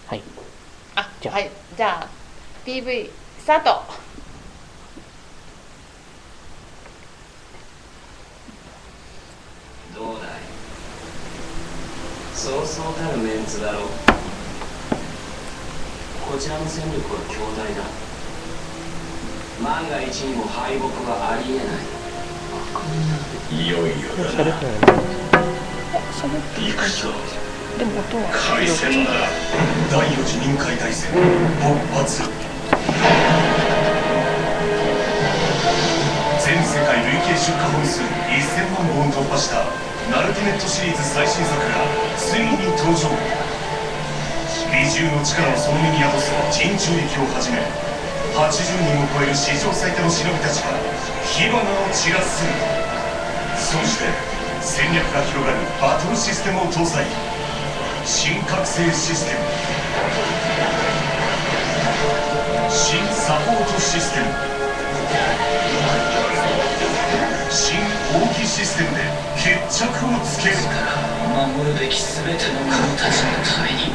はい。 はい、じゃあ PV スタート。 どうだい、そうそうたるメンツだろう。こちらの戦力は強大だ。万が一にも敗北はありえない。いよいよだな。行くぞ。 でも音は開戦だ。 第4次臨海大戦勃発。全世界累計出荷本数1000万本突破したナルティメットシリーズ最新作がついに登場。美獣の力をその身に宿す人中力をはじめ80人を超える史上最多の忍びたちが火花を散らす。そして戦略が広がるバトルシステムを搭載。新覚醒システム、新サポートシステム、新奥義システムで決着をつける。 守るべき全ての者たちのために。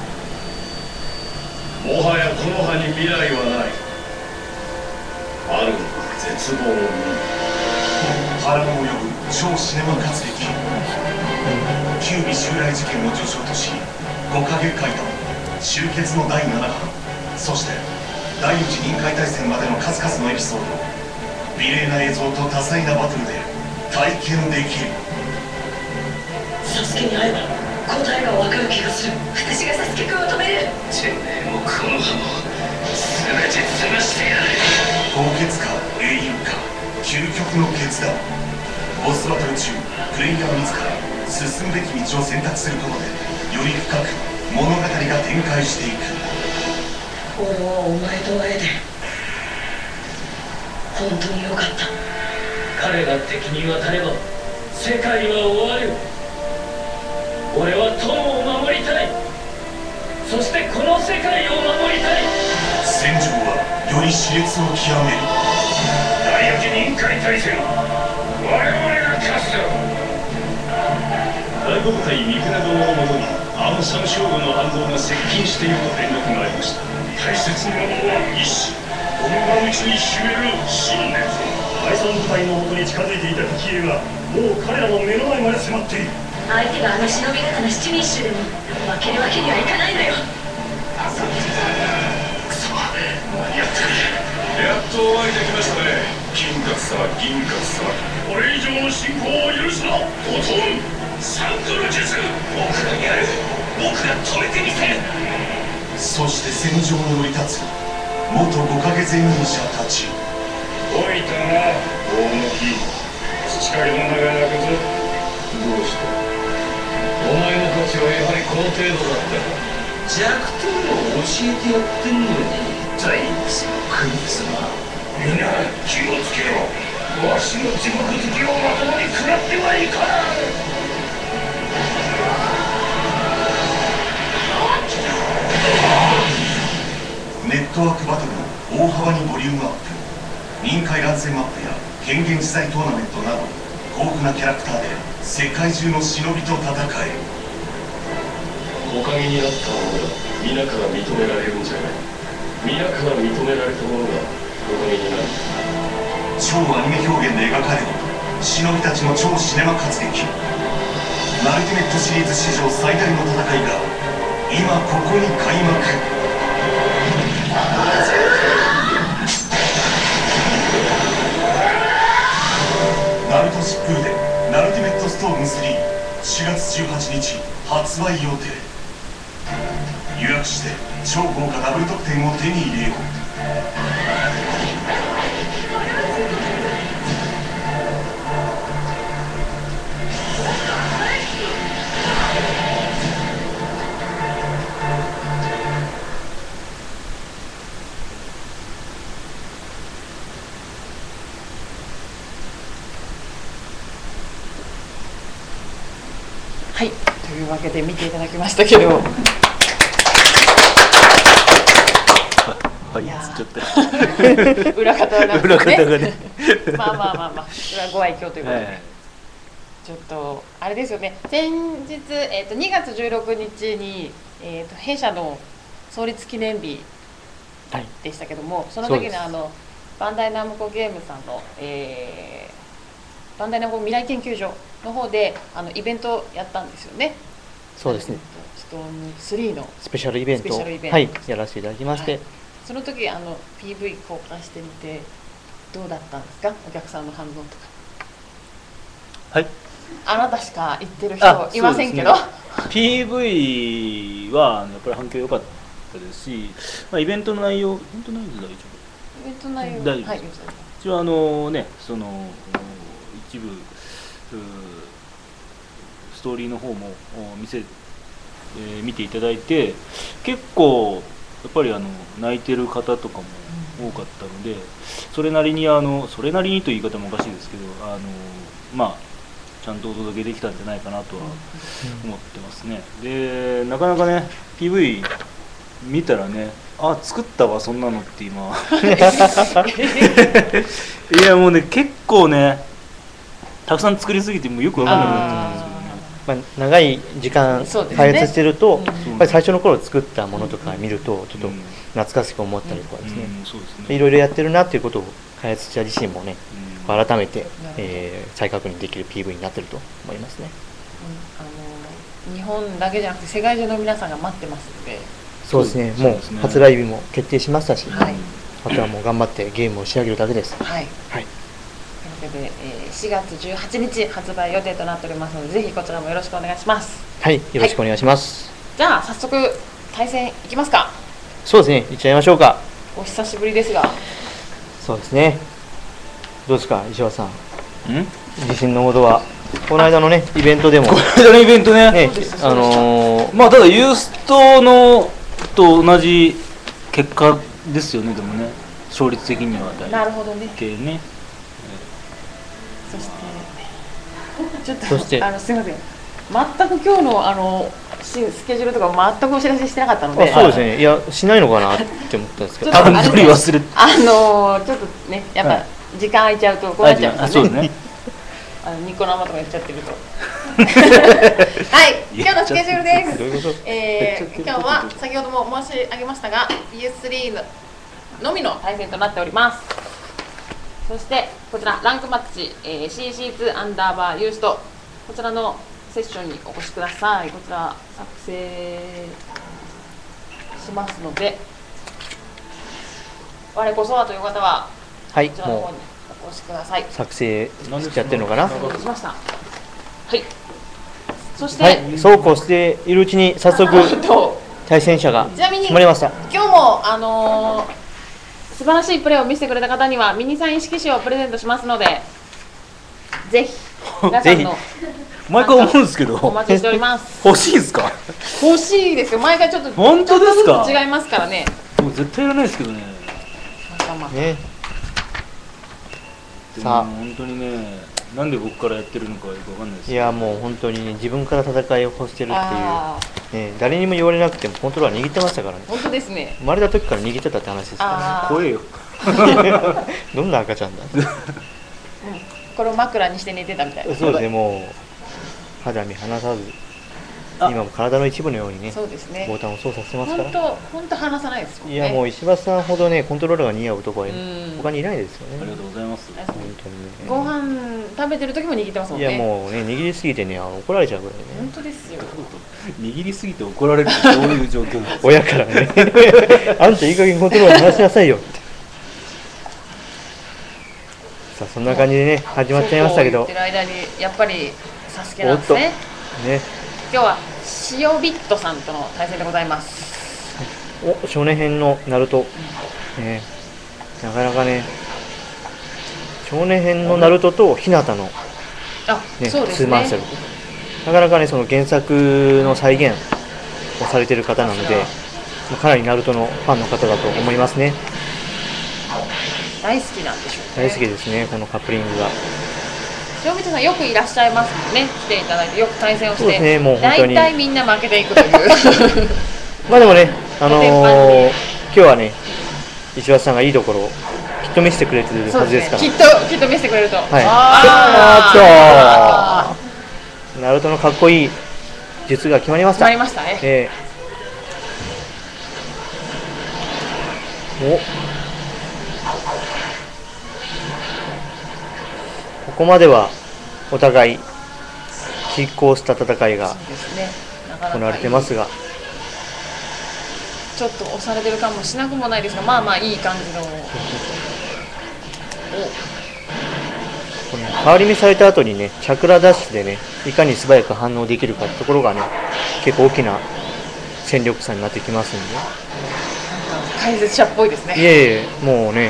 もはやこの葉に未来はない。あるのは絶望のみ。 波乱を呼ぶ超シネマ活劇。九尾襲来事件を序章とし5か月怪談終結の第7版、そして第4次臨海大戦までの数々のエピソードを美麗な映像と多彩なバトルで体験できる。 サスケに会えば答えが分かる気がする。私がサスケ君を止める。 てめえもこの葉も全て潰してやる。 凍結か英雄か、究極の決断。ボスバトル中プレイヤー自ら進むべき道を選択することでより深く物語が展開していく。 俺はお前と会えて本当によかった。彼が敵に渡れば世界は終わる。俺は友を守りたい。そしてこの世界を守りたい。 戦場はより熾烈を極める。 第4次臨海大戦、我々が勝つぞ。 大国対三倉殿のもとにアンサン将軍の反動が接近していると連絡がありました。 大切なものは意志、このが内に秘める信念。 第三部隊のもとに近づいていた敵兵がもう彼らの目の前まで迫っている。 相手があの忍び方な七人衆でも負けるわけにはいかないのよ。 くそ、間に合ったね。 やっとお会いできましたね、銀閣様、銀閣様。 これ以上の侵攻を許すな、ゴトン。サンドの術、僕がやる。僕が止めてみせる。 そして戦場に降り立つ元5ヶ月前任者たち。 おいたな、大貫。土影の名が泣くぞ。 どうした？お前の価値はやはりこの程度だったか。 弱点を教えてやってんのに、第一の国様。みんな気をつけろ。わしの地獄好きをまともに食らってはいかん。 ネットワークバトルの大幅にボリュームアップ。臨海乱戦マップや変幻自在トーナメントなど豊富なキャラクターで世界中の忍びと戦え。 木陰になったものが皆から認められるんじゃない。皆から認められたものが木陰になる。 超アニメ表現で描かれる忍びたちの超シネマ活劇。ナルティメットシリーズ史上最大の戦いが今ここに開幕。ナルト疾風伝ナルティメットストーム3、4月18日発売予定。予約して超豪華ダブル特典を手に入れよう。 はい、というわけで見ていただきましたけど、 はい、 いやちょっと裏方はなん裏かね方がねまあ裏ご愛嬌ということで、 はい、 ちょっとあれですよね、先日、2月16日に、弊社の創立記念日はいでしたけども、そのそうです時にバンダイナムコゲームさんの、バンダイナムコ未来研究所の方でイベントをやったんですよね。 そうですね。 ストーム3のスペシャルイベントをスペシャルイベントはいやらせていただきまして、 はいその時PV 公開してみてどうだったんですか、お客さんの反応とか。 はいあなたしか言ってる人いませんけど、 そうですね PV はやっぱり反響良かったですし、まあ、イベントの内容で大丈夫。 イベント内容大丈夫ですはい、 一応ねその一部ストーリーの方も見ていただいて、結構やっぱり泣いてる方とかも多かったので、それなりにそれなりにという言い方もおかしいですけどまあちゃんとお届けできたんじゃないかなとは思ってますね。でなかなかね PV 見たらね、あ作ったわそんなのって今いやもうね結構ねたくさん作りすぎてもうよくわかんなくなっちゃうんですけどね。 まあ、長い時間そうですね開発してると、 うんやっぱり最初の頃作ったものとか見るとちょっと懐かしく思ったりとかですね、 そうですね。 いろいろやってるなっていうことを開発者自身もねうん改めて、再確認できる PV になってると思いますね。 日本だけじゃなくて世界中の皆さんが待ってますので、 そうですね。もそうですねう発売日も決定しましたし、 はいあとはもう頑張ってゲームを仕上げるだけです。 はい、 はい。 というわけで、4月18日発売予定となっておりますので、ぜひこちらもよろしくお願いします。 はい、よろしくお願いします。 じゃあ早速対戦いきますか。 そうですね。いっちゃいましょうか。 お久しぶりですが、 そうですね。どうですか、石橋さん。 うん自信のほどは。この間のね、イベントでも、 これのイベントね、 ね、 まあただユーストのと同じ結果ですよね。でもね勝率的にはなるほどね。 系ね。 そしてちょっとそしてすみません。全く今日のスケジュールとか全くお知らせしてなかったので、 あ、そうですね。いや、しないのかなって思ったんですけど。 ちょっとあんまり忘れてちょっとね、やっぱ時間空いちゃうとこうなっちゃうんですよね。 そうですね。 ニコ生とか言っちゃってるとはい今日のスケジュールです。 どういうこと？ 今日は先ほども申し上げましたが PS3 のみの対戦となっております。そしてこちらランクマッチ、CC2 アンダーバーユースト、こちらのセッションにお越しください。こちら作成しますので、我こそはという方ははい、 こちらの方もにお越しください。 う作成しちゃってるのかな。 お願いしました。はい。そして、 はい、そうこうしているうちに早速対戦者がちなみに決まりました。 今日も素晴らしいプレーを見せてくれた方にはミニサイン色紙をプレゼントしますので、ぜひ皆さんの毎回思うんですけどお待ちしております。 欲しいですか？ 欲しいですよ。毎回ちょっと本当ですかちょっとずつ違いますからね。 もう絶対いらないですけどね。 まあね。 でさあも本当にね、なんで僕からやってるのかよくわかんないですいや、もう本当にね、自分から戦いを欲してるってあいう、ね、誰にも言われなくてもコントローラー握ってましたからね。 本当ですね。 生まれた時から握ってたって話ですか怖えよ。 らね。どんな赤ちゃんだ。 これを枕にして寝てたみたいな。 そうですね、もう肌身離さず、 あ今も体の一部のようにね、 そうですね。 ボタンを操作してますから。 本当離さないですもんね。 いや、もう石橋さんほどね、コントローラーが似合う男はうん他にいないですよね。 ありがとうございます。 本当にね。 ご飯食べてる時も握ってますもんね。 いや、もうね、握りすぎてね、怒られちゃうぐらい本ね。 当ですよ。 握りすぎて怒られるってどういう状況ですか？ 親からね、あんたいい加減コントローラー離しなさいよって。さあ、そんな感じでね、始まっちゃいましたけどそうこう言ってる間にやっぱりサスケなんですね。 ね、 今日は塩ビットさんとの対戦でございます。 少年編のナルト、ね、なかなかね、少年編のナルトと日向の、 あ、 ね、 そうですねツーマンシャル、なかなかね、その原作の再現をされている方なので、かなりナルトのファンの方だと思いますね。 大好きなんでしょうね。 大好きですね、このカップリングが。 塩ビットさんよくいらっしゃいますもんね。来ていただいてよく対戦をして、 そうですねもう本当に大体みんな負けていくという。 まあでもね、 天板に今日はね、石橋さんがいいところをきっと見せてくれてるそうではずですすね。 から。 きっと見せてくれると。 はい。 あナルトのかっこいい術が決まりました。 決まりましたね。 ここまではお互い拮抗した戦いがそうですね。なかなか行われてますが、 ちょっと押されてる感もしなくもないですが、まあまあいい感じの。 この変わり目された後にね、チャクラダッシュでね、いかに素早く反応できるかってところがね、結構大きな戦力差になってきますんで。 解説者っぽいですね。 いえいえ、もうね、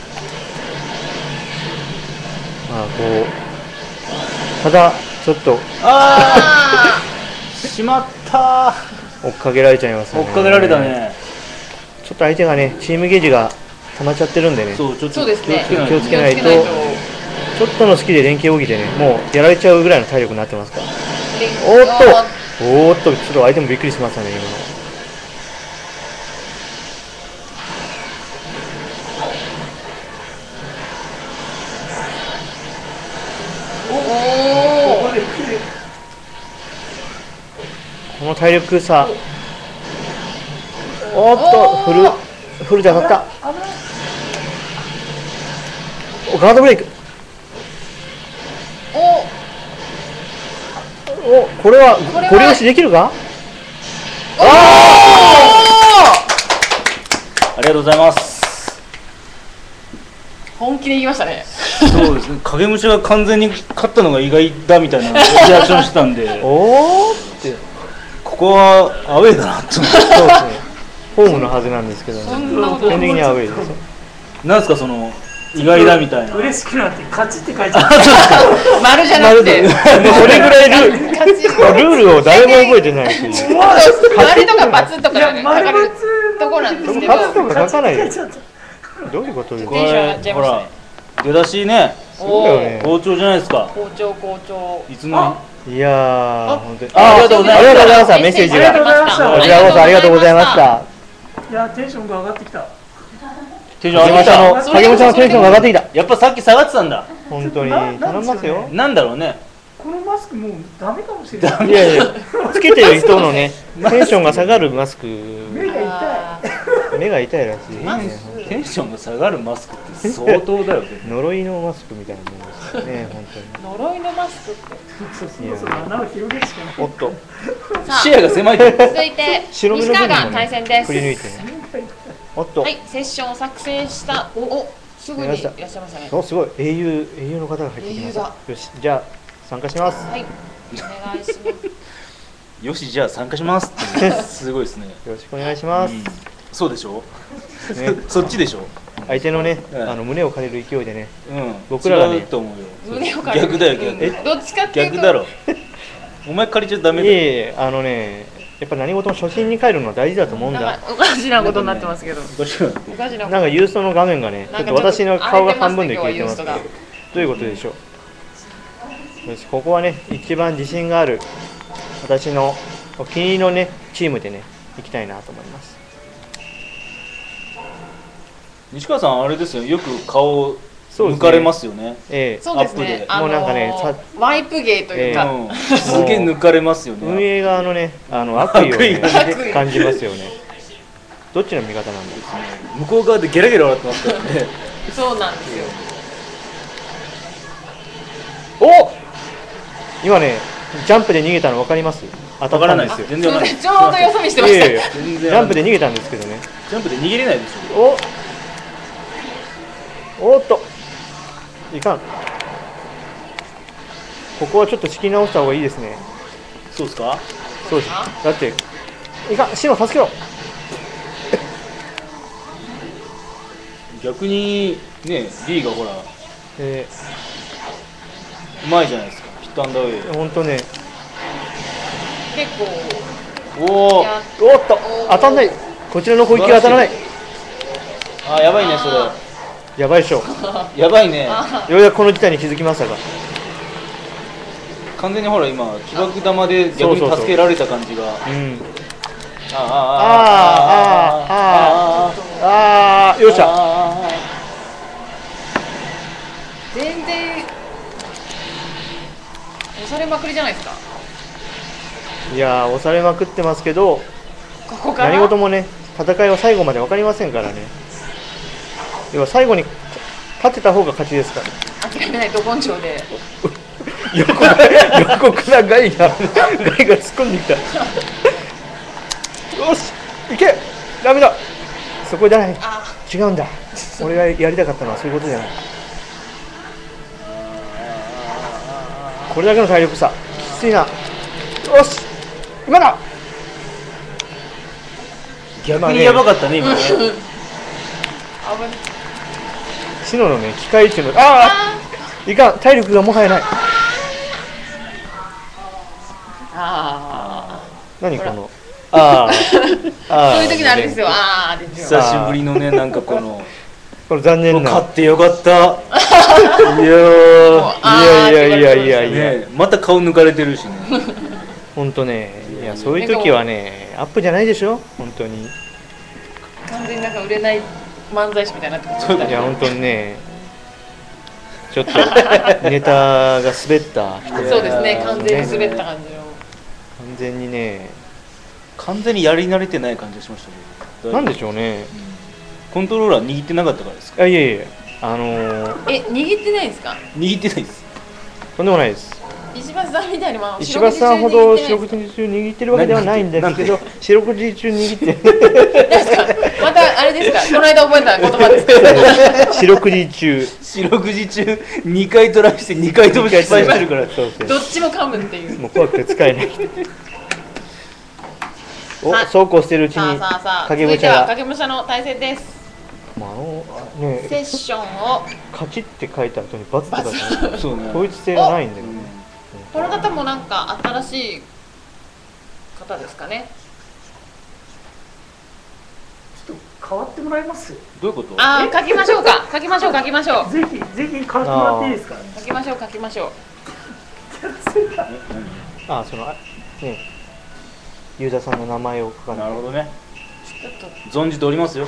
まあこう、ただちょっとあしまった追っかけられちゃいますー。 よね。 追っかけられたね。 ちょっと相手がね、チームゲージが溜まっちゃってるんでね、 そう、ちょっとそうですね。 気をつけないと気をつけないちょっとの隙で連携を起きてね、もうやられちゃうぐらいの体力になってますから。おーっと、ちょっと相手もびっくりしましたね、今の。 おお。 この体力差、おっと、フルで当たった。お、ガードブレイク。お、これはご利用しできるか。 ありがとうございます。 本気で言いましたね。 そうですね、影武者が完全に勝ったのが意外だみたいなリアクションしてたんでおーって、 ここはアウェーだなって思って。 そうですね、ホームのはずなんですけどね、 そんなこと基本的にはアウェーですよ。 なんですかその意外だみたいな。 嬉しくなって勝ちって書いてある。 丸じゃなくて。 もうそれぐらいル勝ち。 ールを誰も覚えてないし、 丸とかバツとかね、書かれるところなんですけど。 勝つとか書かないよ。どういうことですか。 テンション上がっちゃいましたね。 出だしね、 そうだよね。 好調じゃないですか。 好調好調。 いつのいやー、本当に。 ありがとうございますありがとうございました。メッセージが。 ありがとうございましたこちらこそありがとうございました。 いや、テンションが上がってきた。 テンション上がった。 影武者のテンションが上がってきた。 やっぱさっき下がってたんだ。 本当に頼みますよ。 なんだろうね。 このマスクもうダメかもしれない。 いやいや、つけてる人のね、テンションが下がるマスク、 目が痛い。 目が痛いらしいね。 テンションが下がるマスクって相当だよね。 呪いのマスクみたいなものですよね、本当に。 呪いのマスクって。 そう穴を広げるしかない。 おっと、 視野が狭いってこと。 続いて白身西川がの部分もね対戦です。 くり抜いてね。おっと、 はい、セッションを作成した。お、すぐにいらっしゃいましたね。 お、すごい、英雄の方が入ってきました。よし、じゃあ参加します。 はい、お願いします。 よし、じゃあ参加しますってすごいですね。 よろしくお願いします。 そうでしょ。 ね、 そっちでしょ。 相手のね、 うん胸を借りる勢いでね、 うん。 僕らがね違うと思うよ。 胸を借りる。 逆だよ逆。 どっちかっていうと。 逆だろ。お前借りちゃダメだよ。 いえいえ、やっぱ何事も初心に帰るのは大事だと思うんだ。 なんかおかしなことになってますけど。 どうしよう。 おかしなこと。 なんかユーストの画面がね、ちょっと私の顔が半分で消えてますけど、どういうことでしょう。よし、ここはね、一番自信がある私のお気に入りのね、チームでね、行きたいなと思います。 西川さんあれですよ。よく顔抜かれますよね。 ええ、 そうですね。 アップでもうなんかねワイプ芸というか。 うん。すげえ抜かれますよね。 運営側のね、悪意を、ね、 悪意感じますよね。どっちの味方なんですか。 向こう側でゲラゲラ笑ってますからね。 そうなんですよ。 お、今ね、ジャンプで逃げたの分かります。当たったんですよ。 全然わかんない。 ちょうどよそ見してました。 いやいや、 全然ジャンプで逃げたんですけどね。 ジャンプで逃げれないでしょ。 おっと、いかん。ここはちょっと仕切り直した方がいいですね。 そうですか。 そうです。だっていかん、シノ助けろ。 逆にね、リーがほらうまいじゃないですか。ヒットアンダーウェイ。 本当ね。 結構。 おお。 おっと、当たんない。こちらの攻撃が当たらない。 あ、やばいねそれ。 やばいでしょ。 やばいね。 ようやくこの事態に気づきましたが。 完全にほら今起爆玉で逆に助けられた感じが。 うん。よっしゃ。 全然押されまくりじゃないですか。 いやー、押されまくってますけど、 ここから何事もね、戦いは最後まで分かりませんからね。 要は最後に勝てた方が勝ちですから。 諦めないと根性で。 横からガイが突っ込んできた。よし行け、ダメだ、そこじゃない、違うんだ、俺がやりたかったのはそういうことじゃない。これだけの体力差きついな。よし今だ。 逆にやばかったね今ね。 シノのね機械中のいかん、体力がもはやない。何このそういう時のあれですよ。ですよ。 久しぶりのね、なんかこの残念な。 勝ってよかった。いや、 ね、また顔抜かれてるしね。 本当ね、いやそういう時はねアップじゃないでしょ本当に。 完全になんか売れない漫才師みたいになってきた。 いや本当にね、ちょっとネタが滑った人。 そうですね、完全に滑った感じの。 完全にね、 完全にやり慣れてない感じがしましたけど。 なんでしょうね。 コントローラー握ってなかったからですか。 いや握ってないですか。 握ってないです。 とんでもないです。 石橋さんみたいに石橋さんほど四六時中握ってるわけではないんですけど、四六時中握ってる。 またあれですか、この間覚えた言葉ですか。 四六時中 2回トライして2回とも失敗してるから。 どっちも噛むっていう。 もう怖くて使えない。そうこうしてるうちに影武者が。影武者の対戦です。セッションを勝ちって書いた後にバツって書いてある。統一性がないんだよ。 この方もなんか新しい方ですかね。 ちょっと変わってもらえます？ どういうこと？ 書きましょうか。書きましょう。 ぜひ変わってもらっていいですか？ 書きましょう。 そのね、ユーザーさんの名前を書かない。 なるほどね。存じておりますよ。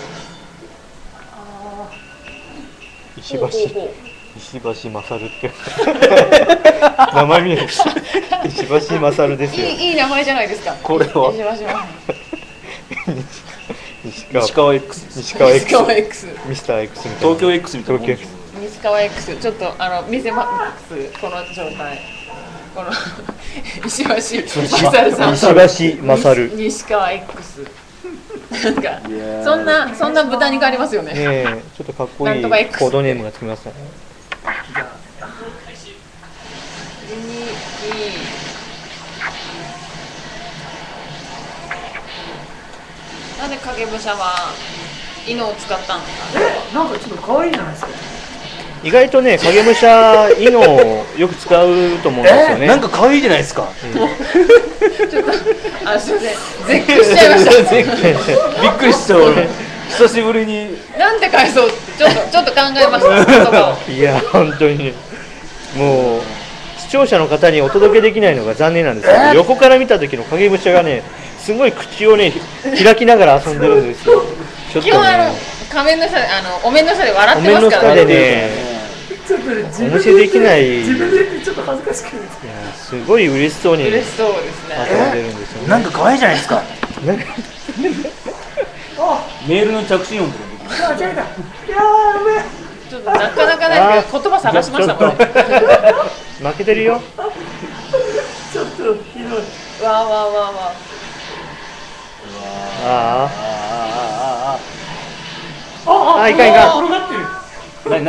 石橋勝って名前見える。石橋勝ですよ。 いい名前じゃないですか。 これは西川 X ミスター X みたいな。 東京 X みたいな。 西川 X ちょっと見せますこの状態。この石橋勝さん。 石橋勝。 西川 X。なんかそんな豚肉ありますよね。 ちょっとかっこいいコードネームがつきましたね。 なんで影武者は犬を使ったんですか。 なんかちょっと可愛いじゃないですか。 意外とね、影武者犬をよく使うと思うんですよね。 なんか可愛いじゃないですか。 ちょっとすみません、絶句しちゃいました。 びっくりした俺。久しぶりに。 なんて返そうってちょっと考えました。 いや本当にね、もう視聴者の方にお届けできないのが残念なんですけど、横から見た時の影武者がね、すごい口をね開きながら遊んでるんですよ。ちょっとね、 仮面の下でお面の下で笑ってますからね。 お面の下でね。お見せできない。 自分でちょっと恥ずかしくて。 すごい嬉しそうに。 嬉しそうですね。 遊んでるんですよね。 なんか可愛いじゃないですか。メールの着信音とか。 間違えた。いやちょっとなかなかないけど言葉探しましたもんね。 負けてるよ。 ちょっとひどい。 わ。 いかんいかん。 転がってる。 何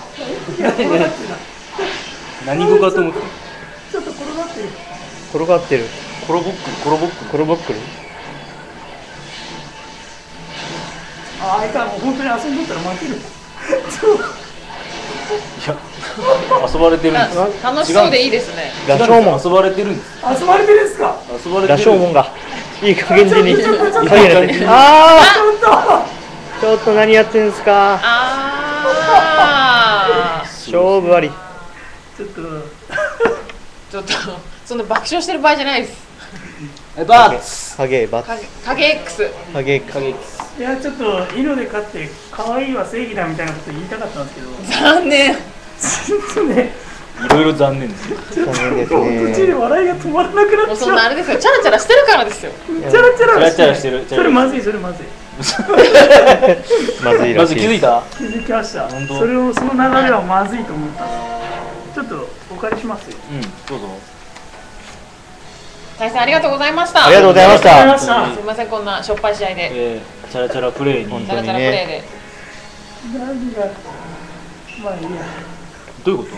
何語かと思って。 ちょっと転がってる。 転がってる。 コロボックル。 いかん、もう本当に遊んどったら負ける。 いや、遊ばれてるんです。 楽しそうでいいですね。 羅生門遊ばれてるんです。 遊ばれてるんですか。 羅生門がいい加減にちょっと何やってんですか。勝負あり。 ちょっとそんな爆笑してる場合じゃないです。 影 X。 いや、ちょっと犬で飼って可愛いは正義だみたいなこと言いたかったんですけど。 残念。 ちょっとね。 いろいろ残念ですよ。 残念ですね。途中で笑いが止まらなくなっちゃう。 もうそんなあれですよ。チャラチャラしてるからですよ。 チャラチャラしてる。それまずい。 まずいらしい。 気づいた？ 気づきました。 本当その流れはまずいと思ったんです。ちょっとお借りしますよ。 どうぞ。 対戦ありがとうございました。 ありがとうございましありがとうた。 ございました。 すみません、こんなしょっぱい試合で。 チャラチャラプレイに。 本チャラチャラプレイで。 何がまあいいや。 どういうこと？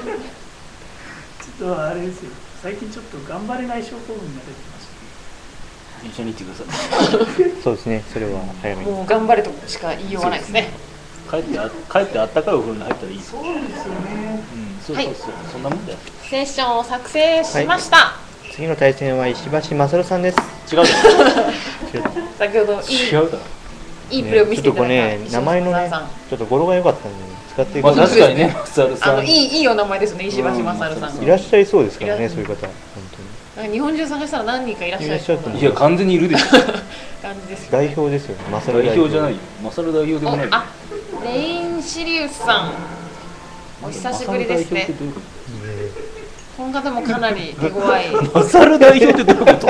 ちょっとあれですよ。最近ちょっと頑張れない症候群が出てきました。 一緒に行ってください。 そうですね、それは早めに。 もう頑張れとしか言いようがないですね。 帰ってあったかいお風呂に入ったらいい。 そうですよね。 そう、そんなもんだよ。 セッションを作成しました。 次の対戦は石橋勝さんです。 違うだろ。 先ほど違うだろ。 いいプレーを見せていただいた名前のね、ちょっと語呂が良かったんで使っていまあ確かにね、マサルさん。 いいお名前ですね、石橋勝さん。 いらっしゃいそうですからね、そういう方、本当に。日本中探したら何人かいらっしゃる。 いや、完全にいるでしょ。 感じです。 代表ですよ、マサル代表じゃないよ。マサル代表でもない。 あ、レインシリウスさん、お久しぶりですね。この方もかなり手強い。 マサル代表ってどういうこと？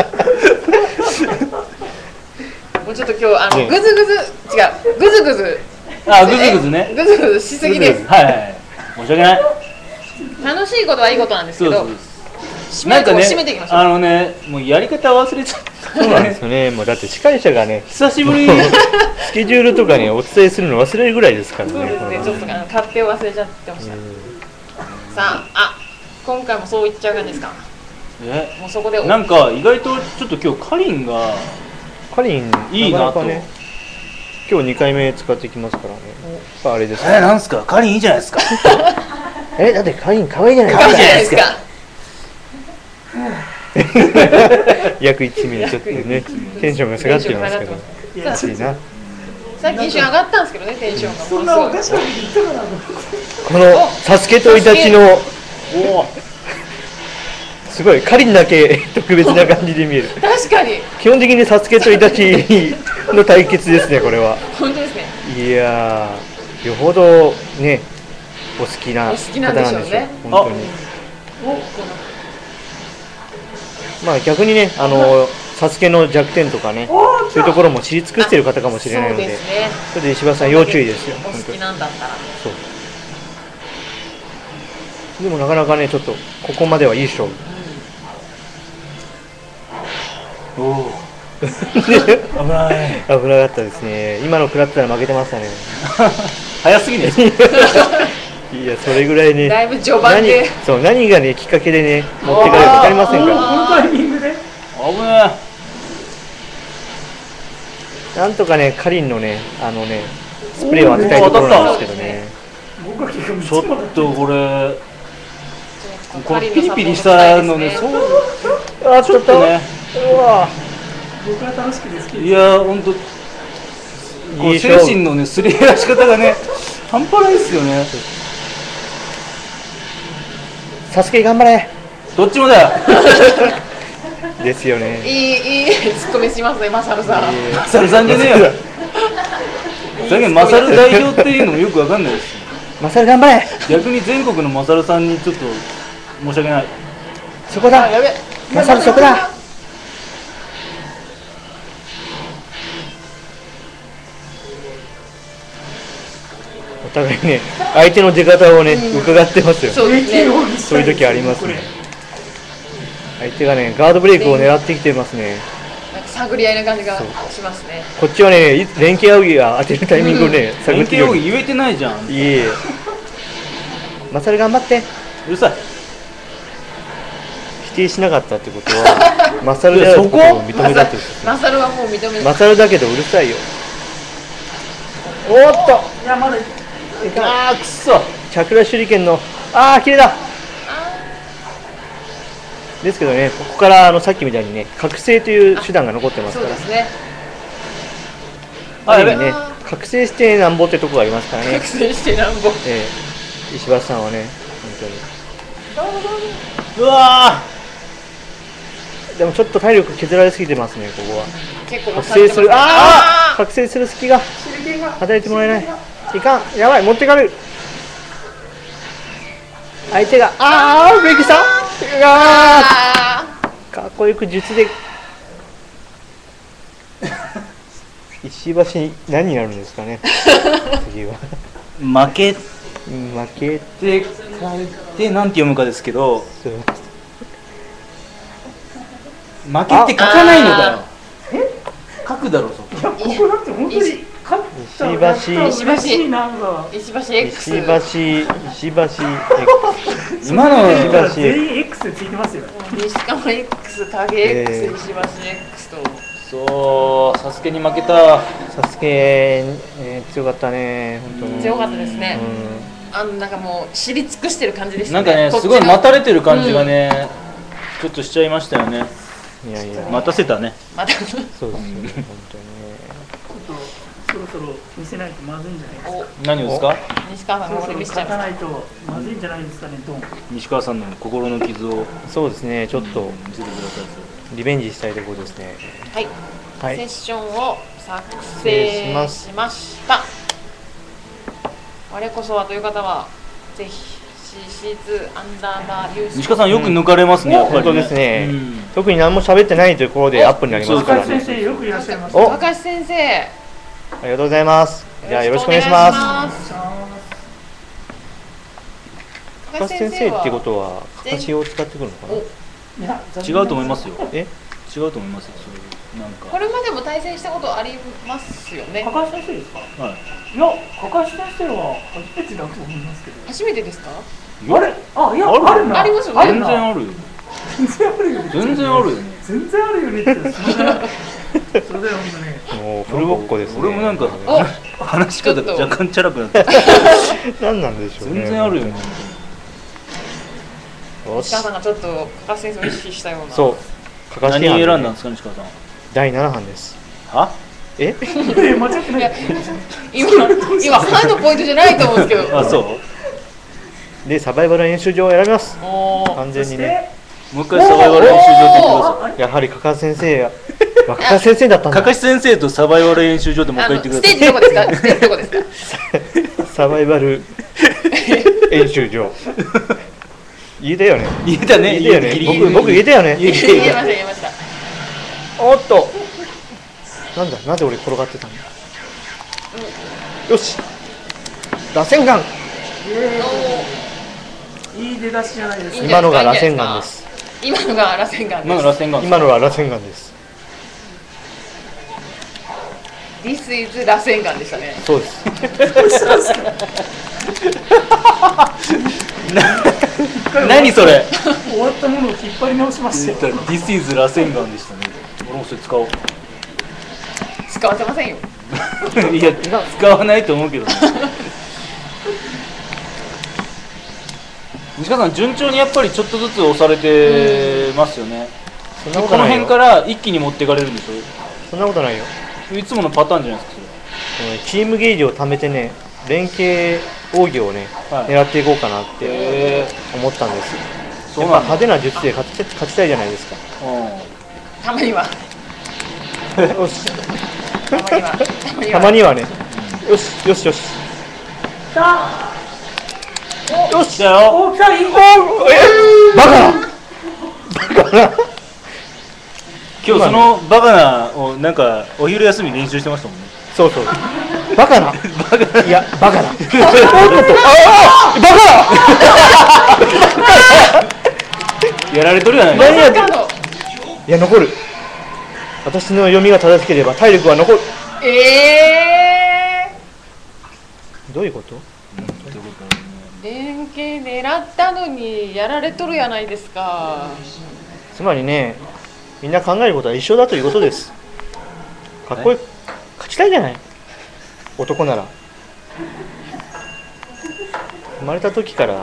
もうちょっと今日グズグズグズグズ。 あ、グズグズね。 グズグズしすぎです。 はいはい。申し訳ない。 楽しいことはいいことなんですけど。 なんかね、もうやり方忘れちゃった。 そうなんですよね。もうだって司会者がね、 久しぶりスケジュールとかねお伝えするの忘れるぐらいですからね。 そうですね。ちょっと勝手を忘れちゃってました。さあ、今回もそう言っちゃう感じですか。もうそこでなんか意外とちょっと今日カリンいいなと。 今日2回目使ってきますからね。あれです。 なんすか、カリンいいじゃないですか。 だってカリン可愛いじゃないですか。 約1名ちょっとねテンションが下がってますけど、 いいな。さっき一瞬上がったんですけどね、テンションが。 そんなおかしなこと言ったかな。 このサスケとイタチのすごいカリンだけ特別な感じで見える。 確かに。 基本的にサスケとイタチの対決ですね、これは。 本当ですね。 いやー、よほどねお好きな方なんでしょうね。本当に。まあ逆にね、サスケの弱点とかね、そういうところも知り尽くしている方かもしれないので、それで石橋さん要注意ですよ。 お好きなんだったら。 そう。でもなかなかね、ちょっとここまではいい勝負。 危ない。 危なかったですね。今の食らったら負けてましたね。 早すぎね。 いや、それぐらいね。 だいぶ序盤で。 何がねきっかけでね持ってかれるか分かりませんから。 このタイミングで。 危ない。 なんとかねカリンのねスプレーを当てたいところなんですけどね。 ちょっとこれピリピリしたのね、そうちょっとね。 僕は楽しくですけど。 いや本当。精神のねすり減らし方がね半端ないですよね。 サスケ頑張れ。 どっちもだよ。 ですよね。 いいツッコミしますね、マサルさん。 マサルさんじゃねえよ。だけどマサル代表っていうのもよくわかんないです。 マサル頑張れ。 逆に全国のマサルさんにちょっと申し訳ない。 そこだ。マサルそこだ。お互いね相手の出方をね伺ってますよ。 そうですね。 そういう時ありますね。相手がねガードブレイクを狙ってきてますね。 なんか探り合いな感じがしますね。 こっちはね連携仰ぎが当てるタイミングをね探ってる。 連携仰ぎ言えてないじゃん。 いえ。マサル頑張って。 うるさい。 否定しなかったってことはマサルであることを認めたってことです。 マサルはもう認めない。 マサルだけどうるさいよ。おっと。 いやまだ。 あーくそ。 チャクラ手裏剣の綺麗だ。ですけどね、ここからさっきみたいにね覚醒という手段が残ってますから。 そうですね。 ある意味ね覚醒してなんぼってとこがありますからね。 覚醒してなんぼ。 石橋さんはね本当に。 うわー。でもちょっと体力削られすぎてますね、ここは。 結構覚醒する覚醒する隙が与えてもらえない。いかん、やばい、持ってかれる。相手がびっくりした。かっこよく術で石橋何になるんですかね次は負け負けて書いてなんて読むかですけど、 そう負けって書かないのかよ。書くだろうそこ。 いや、ここだって本当に勝ったらやったら嬉しいなんか。 石橋 X。 石橋 X 今の全員 X でついてますよ。 西川 X、影 X、石橋 X と。 そう、サスケに負けた。 サスケ、強かったね本当に。 強かったですね。なんかもう知り尽くしてる感じでしたね。 なんかね、すごい待たれてる感じがね、ちょっとしちゃいましたよね。 いやいや待たせたね。 またそうですよね本当にね。 ちょっとそろそろ見せないとまずいんじゃないですか。 何をですか？ 西川さんそろそろがこれ見せちゃ勝います。 たないとまずいんじゃないですかね、ドン。 西川さんの心の傷をそうですねちょっと見せてください。 リベンジしたいところですね。 はい。 はいセッションを作成しました。我こそはという方はぜひ CC2 アンダーバーユース。 西川さんよく抜かれますね、やっぱりね。 本当ですね、 うん特に何も喋ってないというところでアップになりますからね。 高橋先生よくいらっしゃいます。 お高橋先生。 ありがとうございます。じゃあよろしくお願いします。 す。 かかし先生ってことはかかしを使ってくるのかな。 いや違うと思いますよ。 え違うと思いますよ。そういうなんか。 これまでも対戦したことありますよね。 高橋先生ですか。 はい。 いや、高橋先生は初めてだと思いますけど。 初めてですか？ あれ、あ、いや、 あるあるな。 ありますよね全あるな然あるよ。 全然あるよね。 全然あるよね。 全然あるよねって。それだよ、本当ね。 もうフルボッコですね。 俺もなんかお話し方が若干チャラくなって。 何なんでしょうね。 全然あるよね。 よし西川さんがちょっと高橋先生を意識したような。 そうかかし何班で選んだんですか、西川さん。 第7版です。 は？ え間違ってないい。 今ハンのポイントじゃないと思うんですけど。 あ、そう。 でサバイバル演習場を選びます。 おー完全にね。 もう一回サバイバル演習場って言ってください。 やはりかかし先生やかかし先生だったんだ。 かかし先生とサバイバル演習場でもう一回言ってください。 ステージどこですか？ステージどこですか？ サバイバル演習場。言えたよね。 言えたね。 言えたよね。僕言えたよね。 言えました言えました。 おっと。なんで俺転がってたの。よし。螺旋岩。 いい出だしじゃないですか。 今のが螺旋岩です。 今のが螺旋岩今のです。 螺旋岩。 今のは螺旋岩です。 This is 螺旋岩でしたね。 そうです。 何それ？ 終わったものを引っ張り直しましたよ。 This is 螺旋岩でしたね。俺もそれ使おう。 使わせませんよ。 いや、使わないと思うけどね。西川さん、順調にやっぱりちょっとずつ押されてますよね。 そんなこことないよ。 の辺から一気に持っていかれるんでしそんなことないよ。 ょ。いつものパターンじゃないですか、 チームゲージを貯めてね、連携奥義をね、 はい狙っていこうかなってへ思ったんです。 そうなんだ。 やっぱ派手な術で勝ちたいじゃないですか。 たまには。 よし。 たまには。 たまにはね。よしよしよし。よし。 だよ。 お、来た、いい。 バカな。バカな。 今日そのバカなをなんかお昼休み練習してましたもんね。 そうそう。バカな。いやバカな。おっと。ああ。バカな。 やられとるやないか。 何やまさかの。 いや残る。私の読みが正しければ体力は残る。どういうこと？ 連携狙ったのにやられとるやないですか。 つまりね、みんな考えることは一緒だということです。かっこよく勝ちたいじゃない。男なら。生まれた時から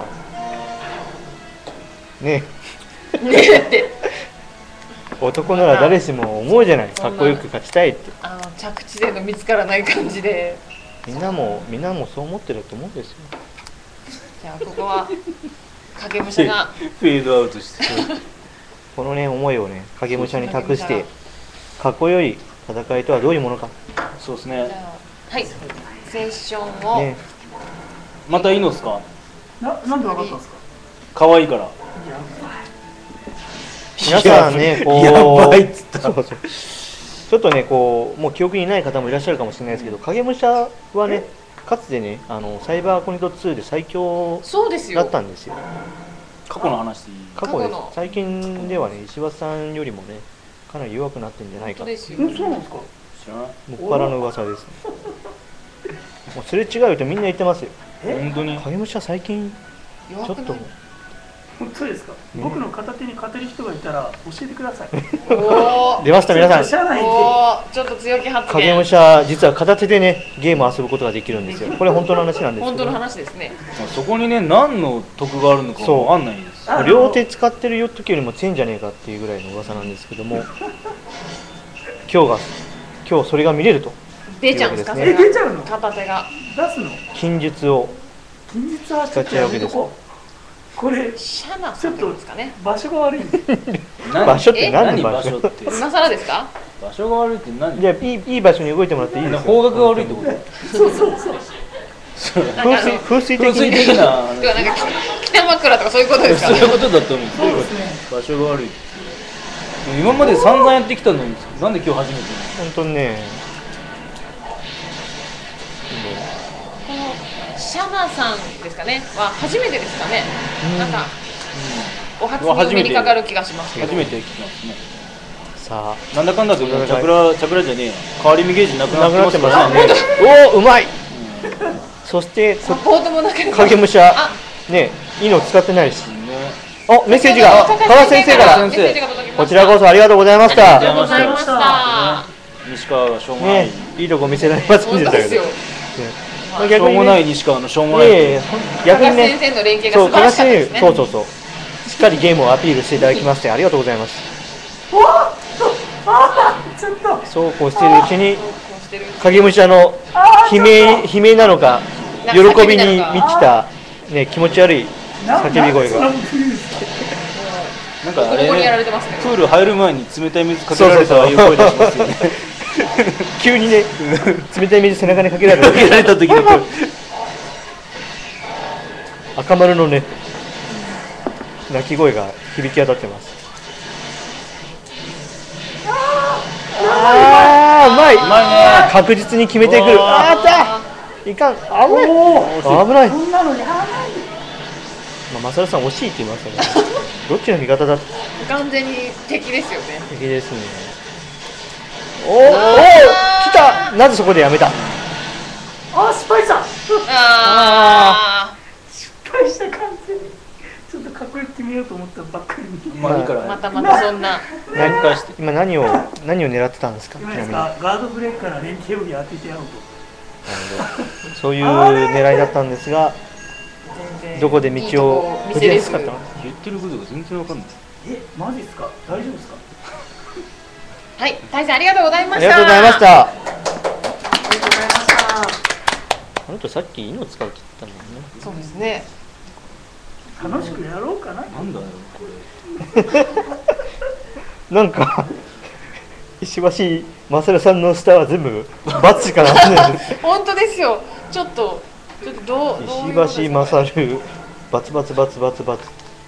ねねって男なら誰しも思うじゃない。かっこよく勝ちたいって。 着地点の見つからない感じで。 みんなもそう思ってると思うんですよ。 じゃあここは影武者がフェードアウトして。 このね思いをね影武者に託して、かっこよい戦いとはどういうものか。 そうですね。 はいセッションを、 ね、 またいいのですか？ なんでわかったんですか？ 可愛いから。 皆さんねこうやばいっつった。 そうそうちょっとねこうもう記憶にない方もいらっしゃるかもしれないですけど、影武者はねかつてねサイバーコニット2で最強そうですよ。 だったんですよ。 過去の話でいい。 過去です過去の。 最近ではね石橋さんよりもねかなり弱くなってるんじゃないか本当ですよ。 そうなんですか。 知らない。 もっぱらの噂ですね。もうすれ違うとみんな言ってますよ。 本当に。 影武者最近ちょっと弱くない。 本当ですか。僕の片手に勝てる人がいたら教えてください。 おお。 出ました皆さん。 社内でおお、ちょっと強気発影武言。 者実は片手でねゲームを遊ぶことができるんですよ。これ本当の話なんですけど。 本当の話ですね。 そこにね何の得があるのかそうわかんないです。 両手使ってる時よりも強いんじゃねえかっていうぐらいの噂なんですけども、今日それが見れると。 出ちゃうんですか。 というわけですね出ちゃうの片手が。 出すの。 近術を近日はち使ょっとやっちゃうわけです。 めとこう。これシャナさんですかね。 場所が悪いんで。 場所って何何の場所？ 場所って。 今更ですか。 場所が悪いって何？ じゃあいい場所に動いてもらっていいですか？ 方角が悪いってこと？ そうそうそう。 風水的に風水的な。 ではなんか北枕とかそういうことですかね。 そういうことだと思うんですそうですね。 場所が悪い。今まで散々やってきたのになんで今日初めて？ 本当にね。 このシャナさんですかねは初めてですかね。なんかお初にお目にかかる気がしますけど。 初めて聞きますね。 さあなんだかんだでもチャクラじゃねえよ。変わり身ゲージなくなってますからね。 おおうまい。そしてサポートもなければ。 影武者あ、 ねいいの使ってないし。 ねおメッセージが川先生からメッセージが届きました。 こちらこそありがとうございました。 ありがとうございました。 西川がしょうもない。 ねいいとこ見せられませんでしたけど。 本当ですよ。 まあしょうもない西川のしょうもない。 逆にね高橋先生の連携がそう素晴らしかったで先すね。 生そうしっかりゲームをアピールしていただきましてありがとうございます。 ちょっと。 そうこうしているうちにこうしてる影武者の悲鳴なのか喜びに満ちたね気持ち悪い叫び声が。 なんかあれボコボコにやられてますね。 プール入る前に冷たい水かけられたああいう声出しますよね。 急にね冷たい水背中にかけられるかけられた時の声。 赤丸のね鳴き声が響き渡ってます。うまい。 うまいね。 確実に決めてくる。あったいかん危ない危ない。 こんなのやばい。 マサルさん惜しいって言いましたね。どっちの味方だって完全に敵ですよね。 敵ですね。お来た。なぜそこでやめた。 あ、失敗した。 あ失敗した完全に。ちょっとかっこよく決めようと思ったばっかりに。 まあいいから。 またそんな。 今何を狙ってたんですか。 今ですか。ガードブレークから連携を当ててやろうと。 そういう狙いだったんですがどこで道を見せれず。 かったの。 言ってることが全然わかんない。 マジですか。大丈夫ですか。 はい、大変ありがとうございまありした。 がとうございました。 ありがとうございました。 あの人さっき犬を使うって言ったもんね。 そうですね。 楽しくやろうかな。 なんだよこれ。 なんか石橋正さんの下は全部バツしかなってないです。 本当ですよ。ちょっとどういうこと石橋正バツバツバツバツバツ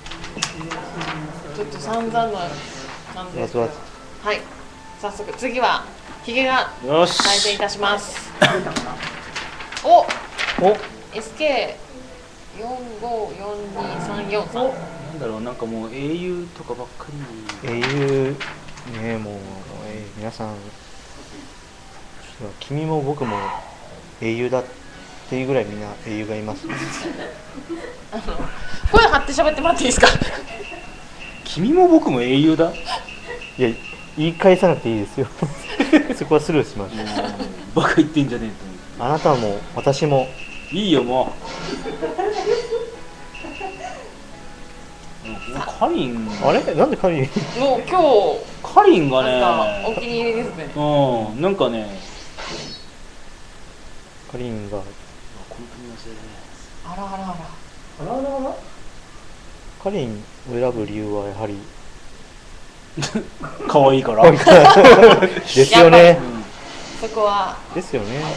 ちょっと散々な感じですけど。 バツバツ。 はい。早速次はヒゲがよし。 対戦いたします。お、 お SK454234 さん。 なんだろうなんかもう英雄とかばっかり。 英雄ねもう、皆さん君も僕も英雄だっていうぐらいみんな英雄がいます、ね、 声張って喋ってもらっていいですか。 君も僕も英雄だ。 いや言い返さなくていいですよそこはスルーしましょう。 バカ言ってんじゃねえと思って。 あなたも私もいいよもう。カリン。 あれなんでカリンもう今日カリンがね。 なんかお気に入りですね。 うんなんかね。 カリンがこの組み合わせでね。 あらあらあら。 あらあらあら。 カリンを選ぶ理由はやはり可愛いから。 ですよね。 そこはですよね。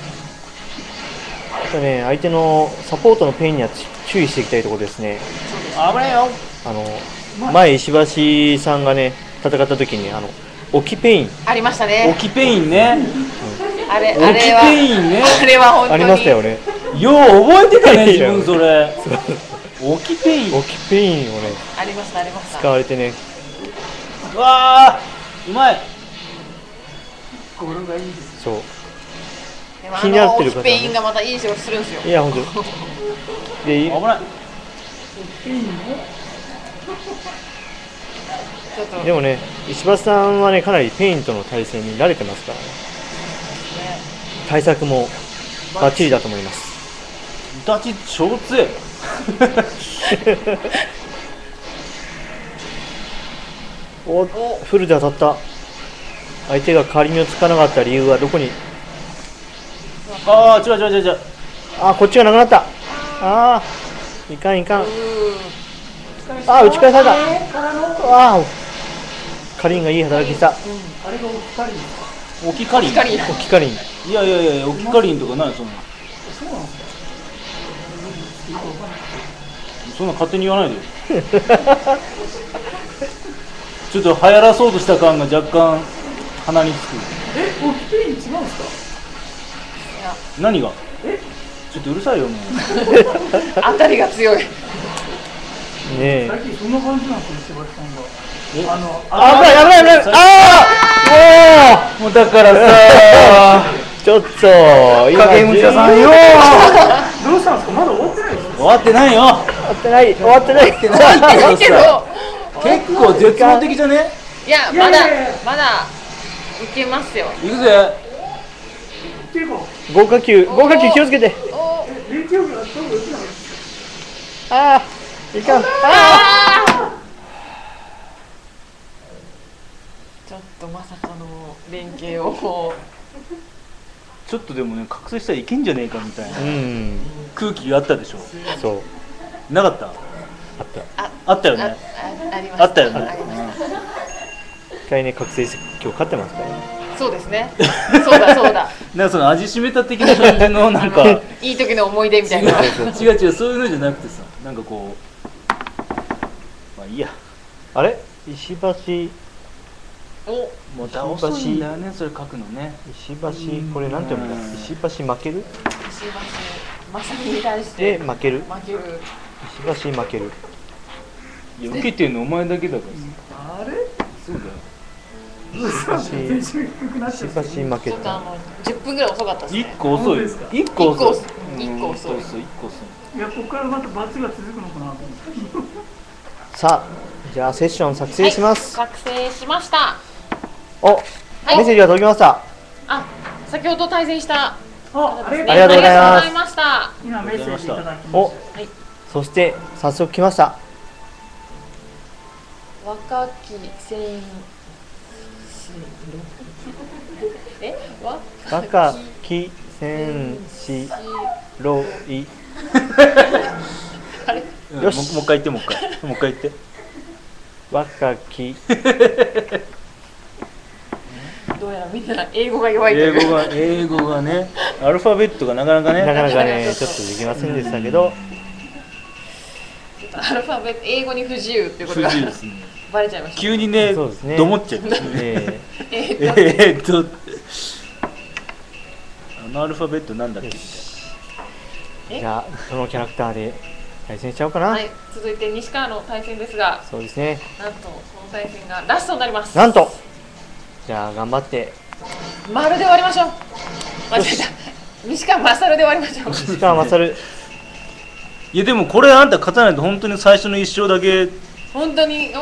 あとね相手のサポートのペインには注意していきたいところですね。 そうです危ないよ。 前石橋さんがね戦った時にオキペインありましたオね。 キペインね。 あれオキペインね。 あれは本当にありましたよね。 よう覚えてたね自分それ。オキペイン。 オキペインをねありましたありました。 使われてね。 うわーうまい。 語呂がいいです。 そうでも気になってる方はねオキペインがまたいい仕事するんですよ。 いや本当で危ない。 ちょっとでもね石橋さんはねかなりペインとの対戦に慣れてますからね。対策もバッチリだと思います。 イタチ超強い。 おフルで当たった。相手が代わり身をつかなかった理由はどこに。 ああ違う違う違う違う。 こっちがなくなった。いかんいかん。打ち返された。カリンがいい働きした。 あれがお二人。 オキカリン。 光にオキカリン。 いやいやいやオキカリンとか何そんな。 そうなんですか。 そんな勝手に言わないでよ。ちょっと流行らそうとした感が若干鼻につく。 オキペイン違うんですか。 何がちょっとうるさいよもう。 当たりが強い。 ねえ。 最近そんな感じなんですよ、石橋さんが。 危ない危ない危ない。 もうだからさちょっと今影武者さんよ。 どうしたんですか。まだ終わってないですか。 終わってないよ。 終わってないだけど結構絶望的じゃね。 いやまだまだいけますよ。 いくぜ。 っていうか、 豪華球気をつけて。 連休日は多分良くないですか。 いかん。 ちょっとまさかの連携をちょっとでもね覚醒したらいけんじゃねえかみたいな空気があったでしょ。 そうなかった。あったよね。 ありました。 あったよね。 一回ね覚醒して今日勝ってますからね。 そうですね。そうだそうだ。 なんかその味しめた的な感じのなんかいい時の思い出みたいな。 違うそういうのじゃなくてさ、なんかこうまあいいや。 あれ石橋もう倒遅いんだよねそれ書くのね。 石橋これなんて読むんだ。石橋負ける。 石橋まさにに対してで負ける。石橋負ける。 いや受けてんのお前だけだからさ。 あれ。 そうだよ。 石橋負けちょっとた。 10分ぐらい遅かったですね。 一個遅い。一個遅い。 一個遅い。 いや、ここからまた罰が続くのかなと思って。 さあじゃあセッション作成します。 作成しました。 メッセージが届きました。 先ほど対戦したありがとうございました。 今メッセージいただきました。 そして早速来ました。 若き戦士若き戦士ロイ。 よしもう一回言ってもう一回言って。 若きどうやらみんな英語が弱いという。 英語がねアルファベットがなかなかねちょっとできませんでしたけど、 アルファベット英語に不自由っていうことがバレちゃいました。 急にねどもっちゃいましたね。アルファベットなんだっけ。 じゃあそのキャラクターで対戦しちゃおうかな。 続いて西川の対戦ですが、 そうですね。 なんとこの対戦がラストになります。 なんとじゃあ頑張って丸で終わりましょう。間違えた。西川勝で終わりましょう。 西川勝。 いやでもこれあんた勝たないと本当に最初の1勝だけ。 本当に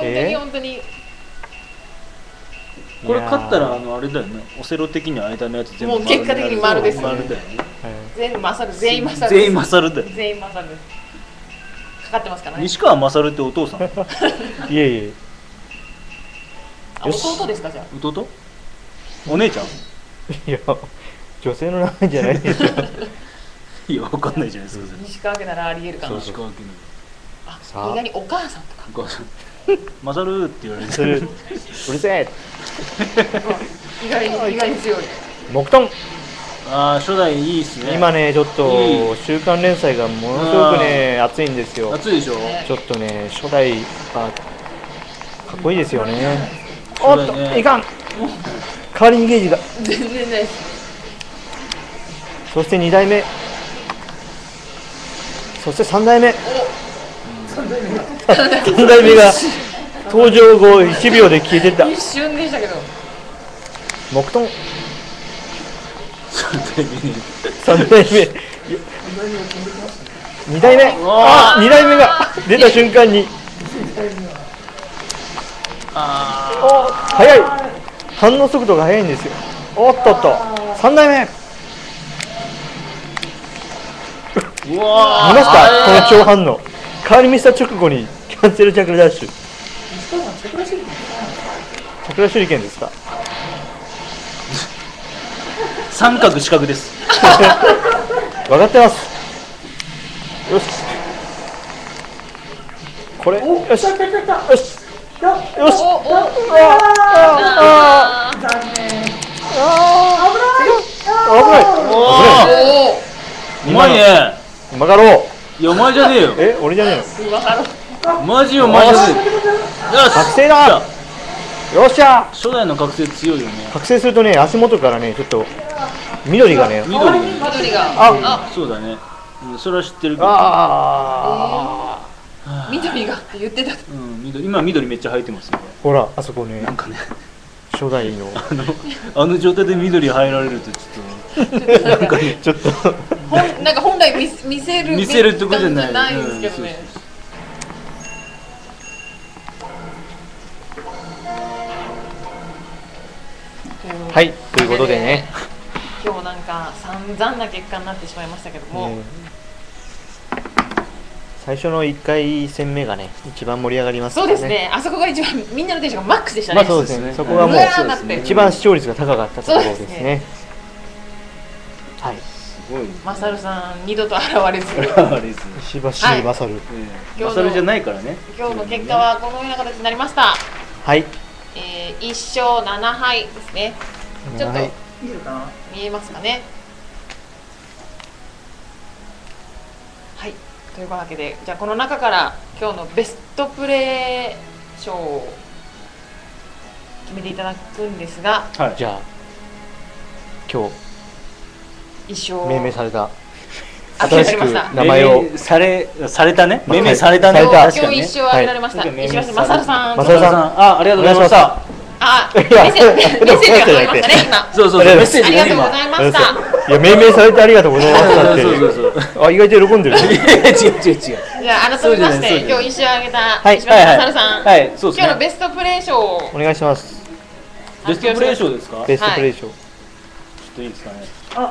これ勝ったらあれだよね。オセロ的に間のやつ全部もう結果的に丸です。 丸だよね。 全部勝る。全員勝る。 全員勝るだよ。 全員勝る。かかってますかね。 西川勝ってお父さん。 いえ弟ですかじゃあ。 弟？お姉ちゃん？ いや女性の名前じゃないですよ。 いやわかんないじゃないですか。 西川家ならありえるかな。 西川家の。 意外にお母さんとか。 お母さん。勝って言われてる。うるせえ。 意外に強い。 木遁。 ああ初代いいっすね。 今ねちょっいと週刊連載がものすごくね熱いんですよ。 熱いでしょ。 ちょっとね初代がかっこいいですよね。おっといかん。代わりにゲージが。 全然ないです。 そして2代目、そして3代目、3代目が登場後1秒で消えてった。 一瞬でしたけど。 木遁 3代目 3代目2代目、あ2代目が出た瞬間に速い、反応速度が速いんですよ。おっとっと3代目うわ見ましたこの超反応。代わり見した直後にキャンセルチャクラダッシュ。チャクラ手裏剣ですか。 三角四角です。 分かってます。よしこれよしよしよしよし危ないうまいね。 今かろう。 いやお前じゃねえよ。 え俺じゃねえの。 マジお前じゃねえ。よし覚醒だ。よっしゃ。 初代の覚醒強いよね。 覚醒するとね足元からねちょっと緑がね緑がね。 緑が。 あそうだね。それは知ってるけど。 緑がって言ってた。 うん緑今緑めっちゃ生えてますよ。 ほらあそこねなんかね初代のあの状態で緑入られるとちょっとなんかねちょっとなんか本来見せるとこじゃないんですけどね。 はいということでね今日なんか散々な結果になってしまいましたけども、 最初の1回戦目がね一番盛り上がりますかそうらですね。あそこが一番みんなのテンションがマックスでしたね。 まあそうですねそこがもううわーなって一番視聴率が高かったところですそうですね。はいすごいマサルさん二度と現れず石橋勝、 マサルじゃないからね。 今日の結果はこのような形になりました。 はい 1勝7敗ですね。ちょっとはい見えますかね。はいというわけでじゃあこの中から今日のベストプレー賞を決めていただくんですが、 はいじゃあ今日一勝命名されたあ新しく決まりました名前をされたね。命名されたね。 された今日一勝挙げられました。 はい石橋まさるさん。 まさるさんありがとうございました。 あ、 いやメッセージが届きましたね今。 そうメッセージがねありがとうございました。 いや命名されてありがとうございましたってそうあ意外と喜んでる違う違う。 じゃあ改めまして今日一勝挙げたはい石橋まさるさん。 はいそうですね。 今日のベストプレー賞をお願いしますベストプレー賞ですか。 ベストプレイ賞ちょっといいですかね。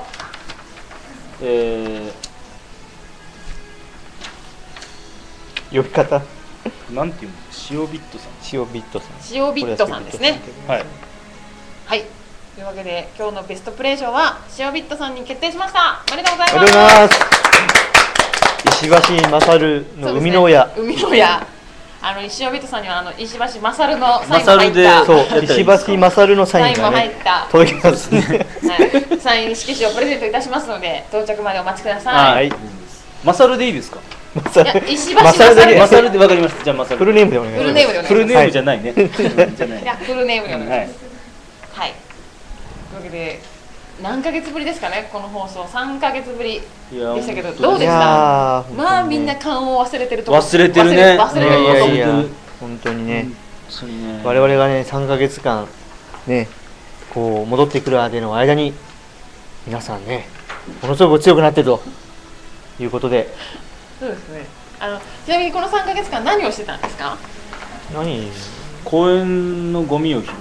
呼び方なんていうんですか。塩ビットさん。 塩ビットさん塩ビットさんですね。 はい。 はい。というわけで今日のベストプレー賞は塩ビットさんに決定しました。おめでとうございあります。 がとうございます石橋勝の生みの親生みの親。石尾ビットさんには石橋勝のサインも入ったそう石橋勝のサインがサインも入ねった届きますねはい、サイン色紙をプレゼントいたしますので到着までお待ちください。 はいマサルでいいですか。 いや石橋勝だけマサルでわかりました。じゃあマサル。 フルネームでお願いしますフルネームでお願いします。 フルネームじゃないね。じゃないいやフルネームでお願いしはいます。はい。というわけで何ヶ月ぶりですかねこの放送3ヶ月ぶりでしたけどどうでしいた。 やーまあみんな勘を忘れてるとこ忘れてるね。 忘れてるいやいやいとや本当にねそれね。 我々がね3ヶ月間ねこう戻ってくるまでの間に皆さんねものすごく強くなってるということでそうですね。ちなみにこの3ヶ月間何をしてたんですか。 何公園のゴミを拾う。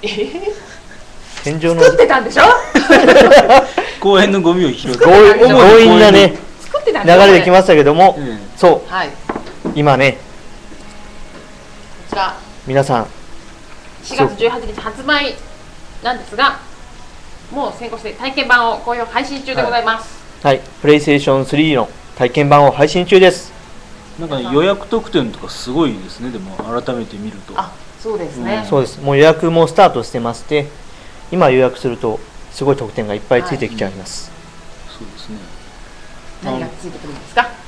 天井の作ってたんでしょ。 公園のゴミを拾う。 強引なね作ってたん流れできましたけどもうんそうはい。こ今ねちら皆さん 4月18日発売なんですが、もう先行して体験版を好評配信中でございます。 はいプレイステーション3の体験版を配信中です。 なんかね予約特典とかすごいですね。でも改めて見ると。 あ、そうですね。 そうですもう予約もスタートしてまして今予約するとすごい得点がいっぱいついてきちゃいます。 そうですね。 何がついてくるんですか？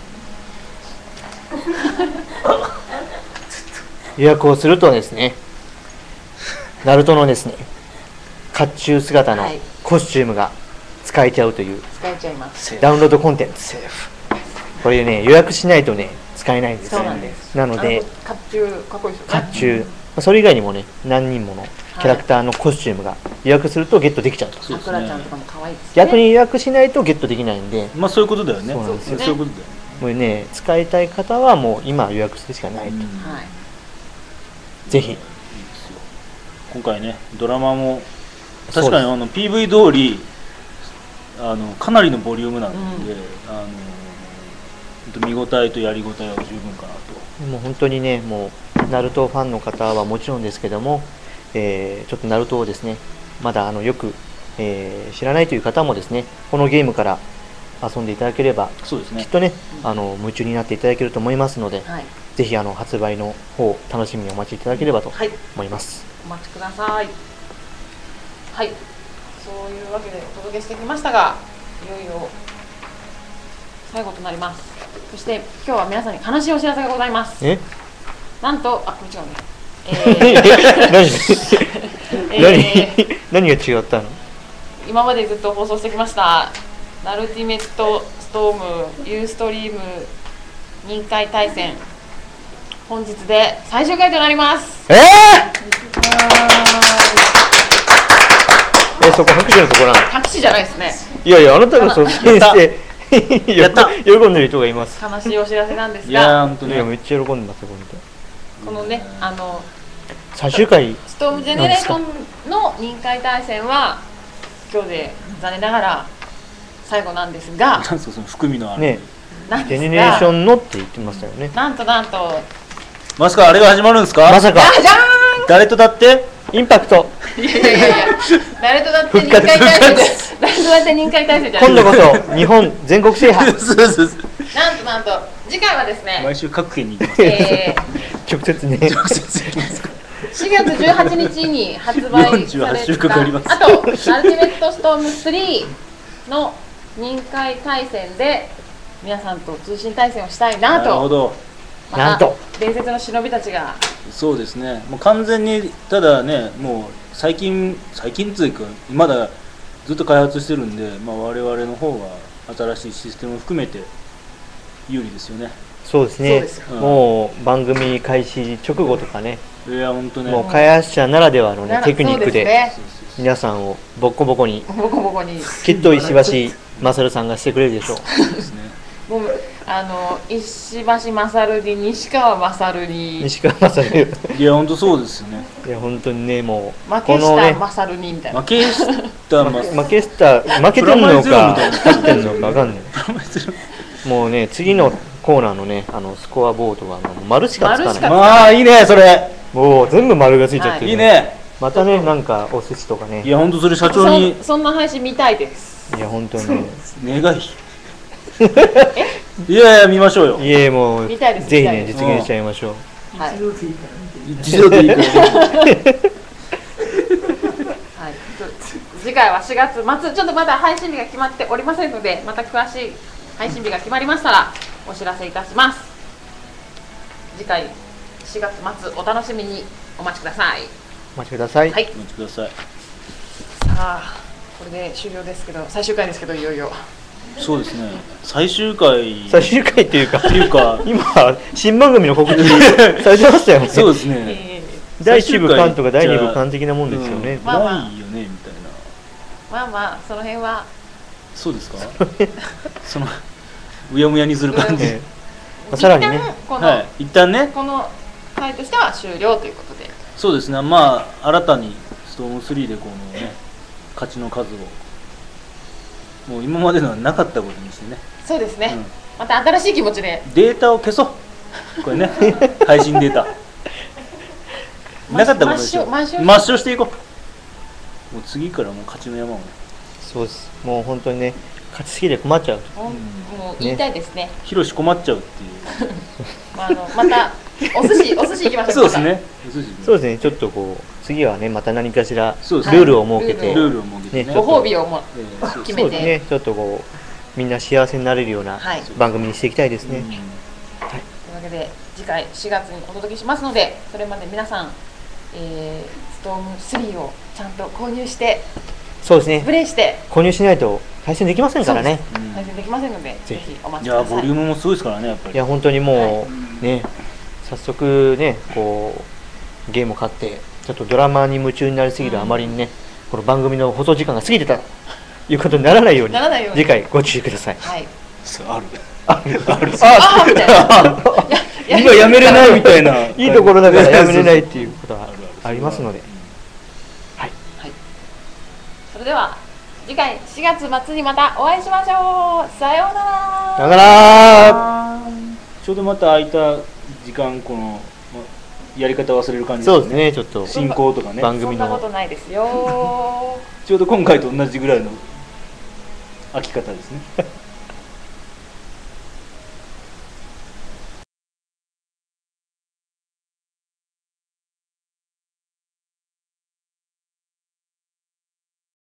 予約をするとですね、ナルトのですね、甲冑姿のコスチュームが使えちゃうという使えちゃいます。 ダウンロードコンテンツ。これね、予約しないとね、使えないんですよ。 そうなんです。 なので、 甲冑かっこいいです甲よね。 冑、それ以外にもね、何人ものキャラクターのコスチュームが予約するとゲットできちゃうと。 そうですね。 さくらちゃんとかも可愛いですね。 逆に予約しないとゲットできないんで、 まあそういうことだよね。 そうなんですよそういうことだよね。 もうね、使いたい方はもう今予約するしかないと。 はい。 ぜひ。 いいですよ。今回ね、ドラマも確かにPV 通りかなりのボリュームなんで、見応えとやり応えは十分かなと。 もう本当にね、もうナルトファンの方はもちろんですけども、ちょっとナルトをですね、まだよく、知らないという方もですね、このゲームから遊んでいただければ、 そうですね、 きっとね、夢中になっていただけると思いますので、 はい、 ぜひ発売の方楽しみにお待ちいただければと思います。 お待ちください。はい、そういうわけでお届けしてきましたが、いよいよ最後となります。そして今日は皆さんに悲しいお知らせがございます。なんと、これ違うね。何が違ったの？ 今までずっと放送してきましたナルティメットストームユーストリーム任界対戦、本日で最終回となります。 そこ拍手のところなの？ 拍手じゃないですね。 いやいや、あなたが率先して喜んでる人がいます。 悲しいお知らせなんですが、 いや本当ね、 めっちゃ喜んでますよ。 このね、 最終回ストームジェネレーションの任界対戦は今日で残念ながら最後なんですが、 その含みのあるね、ジェネレーションのって言ってましたよね。 なんとまさかあれが始まるんですか？ まさか誰とだってインパクト。 いや誰とだって任界対戦です。誰とだって任界対戦じゃない。 今度こそ日本全国制覇。 なんと次回はですね、 毎週各県に行きます。 直接ね。 直接行きますか。 4月18日に発売されたあとナルティメットストーム3の任界対戦で皆さんと通信対戦をしたいなと。 なるほど。 なんと伝説の忍びたちが。 そうですね、もう完全にただね、もう最近というかまだずっと開発してるんで、我々の方が新しいシステムを含めて有利ですよね。 そうですね。もう番組開始直後とかね、 いや本当ね、 もう開発者ならではのねテクニックで皆さんをボコボコにきっと石橋勝さんがしてくれるでしょう。 そうですね。 もう石橋勝に西川勝にいや本当そうですよね。 いや本当にね、もう負けした勝にみたいな。 負けてんのか勝ってんのか分かんない。もうね、次のコーナーのね、スコアボードは丸しかつかない。 いいねそれ。 もう全部丸がついちゃってる。 いいね。またね、なんかお寿司とかね。 いや本当それ社長にそんな配信見たいです。 いや本当にね。 願い。いや見ましょうよ。 いやもうぜひね実現しちゃいましょう。 一度でいいから。 次回は4月末、ちょっとまだ配信日が決まっておりませんので、また詳しい配信日が決まりましたらお知らせいたします。次回4月末お楽しみにお待ちください。 お待ちください。 お待ちください。 さあこれで終了ですけど、最終回ですけど、いよいよ。 そうですね。最終回っていうか今新番組の告知されてましたよね。 そうですね。 第1部完とか第2部完的なもんですよね。 ないよねみたいな。その辺は。 そうですか。そのうやむやにする感じ。 さらにね。 一旦ね。 この回としては終了ということで。 そうですね。新たにストーム3でこのね勝ちの数を。もう今までのはなかったことにしてね。 そうですね。また新しい気持ちで。 データを消そう。これね、配信データ。なかったことでしょ。抹消していこう。もう次からもう勝ちの山をね。 そうです。もう本当にね、勝ちすぎて困っちゃう。 もう言いたいですね。 ヒロシ困っちゃうっていう。 またお寿司行きましょう。 そうですね。 そうですね。ちょっとこう。 次はねまた何かしらルそうですねールを設けて、 ルールを設けてねご褒美をもそう決めて、 そうですね、ちょっとこうみんな幸せになれるようなはい番組にしていきたいですね。 というわけで次回4月にお届けしますので、それまで皆さん、ストーム3をちゃんと購入してそうですね、 プレイして購入しないと対戦できませんからね。 対戦できませんので、ぜひお待いやちください。 ボリュームもすごいですからねやっぱり。 いや本当にもうね、早速ねこうゲームを買ってちょっとドラマに夢中になりすぎるあまりにね、この番組の放送時間が過ぎてたということにならないようにならないように次回ご注意ください。 はい。 そうあるああみたいな。 今やめれないみたいな。 いいところだからやめれないっていうことはありますので、 それでは次回4月末にまたお会いしましょう。さようなら。 だからちょうどまた空いた時間このやり方忘れる感じそうですね、ちょっと進行とかね番組そんなことのないですよ。 ちょうど今回と同じぐらいの空き方ですね。